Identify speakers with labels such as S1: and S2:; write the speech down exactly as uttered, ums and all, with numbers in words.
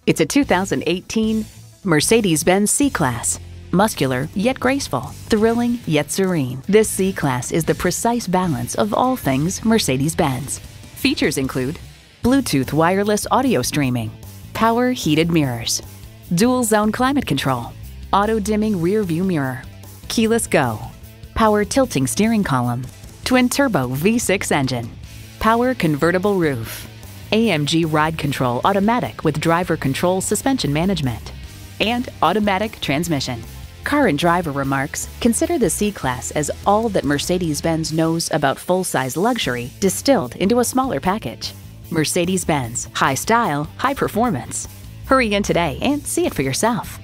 S1: It's a two thousand eighteen Mercedes-Benz C-Class. Muscular yet graceful, thrilling yet serene. This C-Class is the precise balance of all things Mercedes-Benz. Features include Bluetooth wireless audio streaming, power heated mirrors, dual zone climate control, auto dimming rear view mirror, keyless go, power tilting steering column, twin turbo V six engine, power convertible roof, A M G ride control automatic with driver control suspension management, and automatic transmission. Car and Driver remarks, consider the C-Class as all that Mercedes-Benz knows about full-size luxury distilled into a smaller package. Mercedes-Benz, high style, high performance. Hurry in today and see it for yourself.